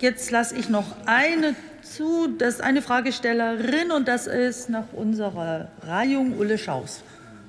jetzt lasse ich noch eine zu. Das ist eine Fragestellerin, und das ist nach unserer Reihung Ulle Schaus.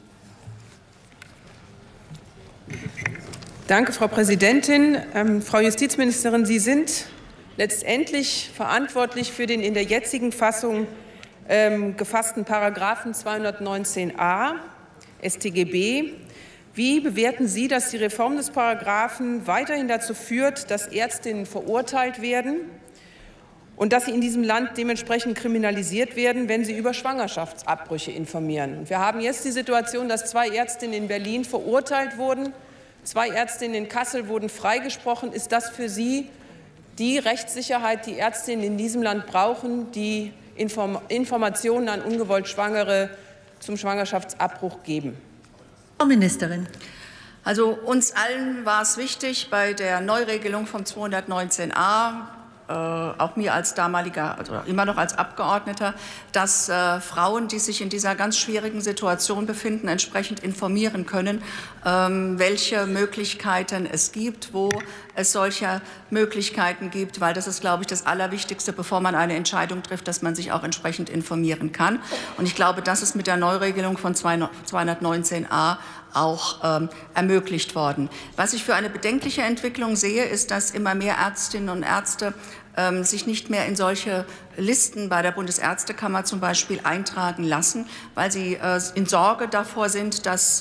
Danke, Frau Präsidentin. Frau Justizministerin, Sie sind letztendlich verantwortlich für den in der jetzigen Fassung gefassten Paragraphen 219a StGB. Wie bewerten Sie, dass die Reform des Paragraphen weiterhin dazu führt, dass Ärztinnen verurteilt werden und dass sie in diesem Land dementsprechend kriminalisiert werden, wenn sie über Schwangerschaftsabbrüche informieren? Und wir haben jetzt die Situation, dass 2 Ärztinnen in Berlin verurteilt wurden, 2 Ärztinnen in Kassel wurden freigesprochen. Ist das für Sie die Rechtssicherheit, die Ärztinnen in diesem Land brauchen, die Informationen an ungewollt Schwangere zum Schwangerschaftsabbruch geben? Frau Ministerin. Also uns allen war es wichtig, bei der Neuregelung vom 219a, auch mir als damaliger, also immer noch als Abgeordneter, dass Frauen, die sich in dieser ganz schwierigen Situation befinden, entsprechend informieren können, welche Möglichkeiten es gibt, wo es solche Möglichkeiten gibt, weil das ist, glaube ich, das Allerwichtigste, bevor man eine Entscheidung trifft, dass man sich auch entsprechend informieren kann. Und ich glaube, das ist mit der Neuregelung von 219a auch ermöglicht worden. Was ich für eine bedenkliche Entwicklung sehe, ist, dass immer mehr Ärztinnen und Ärzte sich nicht mehr in solche Listen bei der Bundesärztekammer zum Beispiel eintragen lassen, weil sie in Sorge davor sind, dass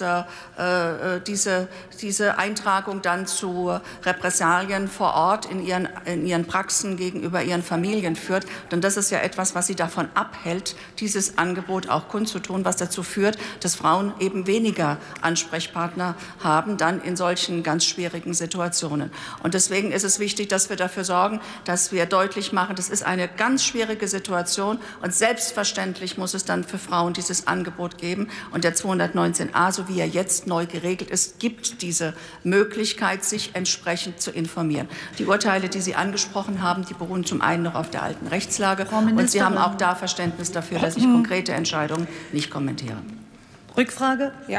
diese Eintragung dann zu Repressalien vor Ort in ihren Praxen gegenüber ihren Familien führt. Denn das ist ja etwas, was sie davon abhält, dieses Angebot auch kundzutun, was dazu führt, dass Frauen eben weniger Ansprechpartner haben, dann in solchen ganz schwierigen Situationen. Und deswegen ist es wichtig, dass wir dafür sorgen, dass wir deutlich machen, das ist eine ganz schwierige Situation, und selbstverständlich muss es dann für Frauen dieses Angebot geben. Und der 219a, so wie er jetzt neu geregelt ist, gibt diese Möglichkeit, sich entsprechend zu informieren. Die Urteile, die Sie angesprochen haben, die beruhen zum einen noch auf der alten Rechtslage, und Sie haben auch da Verständnis dafür, dass ich konkrete Entscheidungen nicht kommentiere. Rückfrage? Ja.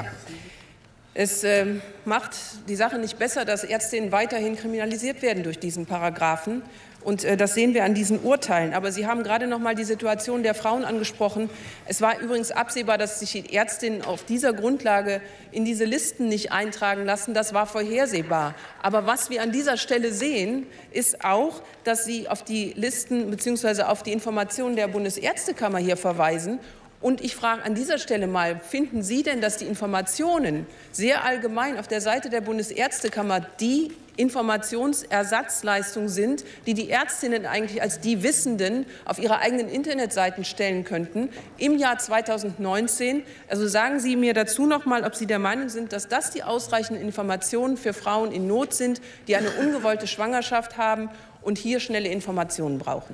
Es macht die Sache nicht besser, dass Ärztinnen weiterhin kriminalisiert werden durch diesen Paragraphen. Und das sehen wir an diesen Urteilen. Aber Sie haben gerade noch mal die Situation der Frauen angesprochen. Es war übrigens absehbar, dass sich die Ärztinnen auf dieser Grundlage in diese Listen nicht eintragen lassen. Das war vorhersehbar. Aber was wir an dieser Stelle sehen, ist auch, dass Sie auf die Listen bzw. auf die Informationen der Bundesärztekammer hier verweisen. Und ich frage an dieser Stelle mal, finden Sie denn, dass die Informationen sehr allgemein auf der Seite der Bundesärztekammer die Informationsersatzleistung sind, die die Ärztinnen eigentlich als die Wissenden auf ihre eigenen Internetseiten stellen könnten im Jahr 2019? Also sagen Sie mir dazu noch mal, ob Sie der Meinung sind, dass das die ausreichenden Informationen für Frauen in Not sind, die eine ungewollte Schwangerschaft haben und hier schnelle Informationen brauchen.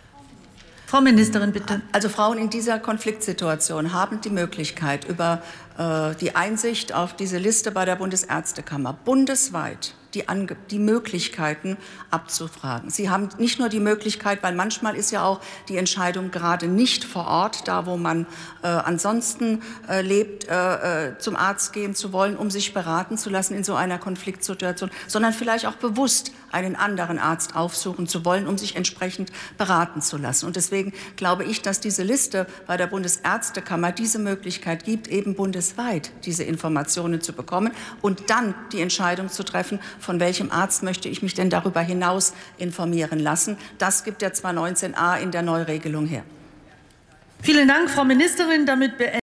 Frau Ministerin, bitte. Also Frauen in dieser Konfliktsituation haben die Möglichkeit, über die Einsicht auf diese Liste bei der Bundesärztekammer bundesweit die Möglichkeiten abzufragen. Sie haben nicht nur die Möglichkeit, weil manchmal ist ja auch die Entscheidung gerade nicht vor Ort, da wo man ansonsten lebt, zum Arzt gehen zu wollen, um sich beraten zu lassen in so einer Konfliktsituation, sondern vielleicht auch bewusst einen anderen Arzt aufsuchen zu wollen, um sich entsprechend beraten zu lassen. Und deswegen glaube ich, dass diese Liste bei der Bundesärztekammer diese Möglichkeit gibt, eben bundesweit diese Informationen zu bekommen und dann die Entscheidung zu treffen, von welchem Arzt möchte ich mich denn darüber hinaus informieren lassen. Das gibt der 219a in der Neuregelung her. Vielen Dank, Frau Ministerin. Damit